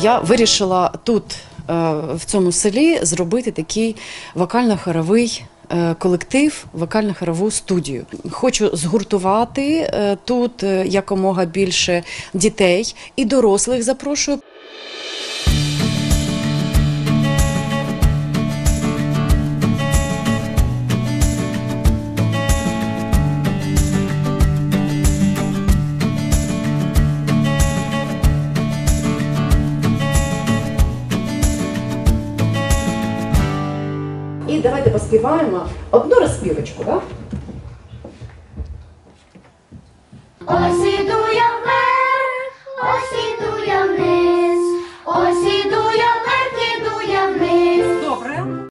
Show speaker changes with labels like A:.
A: я вирішила тут, в цьому селі, зробити такий вокально-хоровий колектив, вокально-хорову студію. Хочу згуртувати тут якомога більше дітей і дорослих запрошую. І давайте поспіваємо одну розпівочку, так?